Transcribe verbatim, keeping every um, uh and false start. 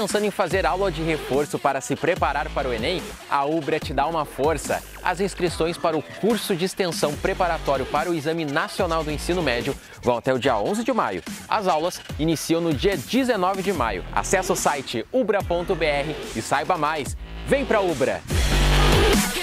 pensando em fazer aula de reforço para se preparar para o Enem? A Ubra te dá uma força. As inscrições para o curso de extensão preparatório para o Exame Nacional do Ensino Médio vão até o dia onze de maio. As aulas iniciam no dia dezenove de maio. Acesse o site ubra ponto br e saiba mais. Vem pra Ubra!